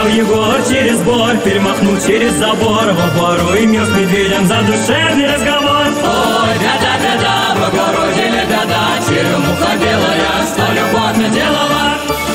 Егор через бор перемахнул через забор, в обору имел с медведем задушевный разговор. Ой, беда, беда, в огороде ли беда, черемуха белая, что любовь наделала.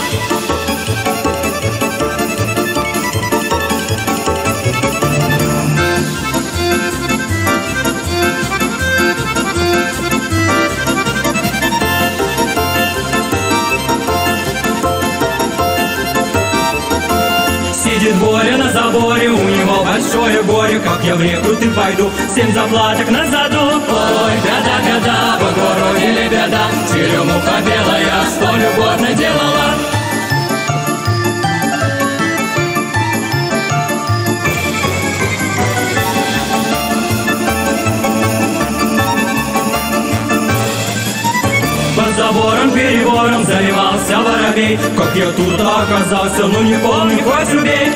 Сидит Боря на заборе, у него большое горе. Как я в реку ты пойду, 7 заплаток на заду. Ой, беда, беда, в огороде ли беда, черемуха белая, что любовь наделала. Под забором перебором заливался воробей. Как я тут оказался, ну не помню, хоть убей.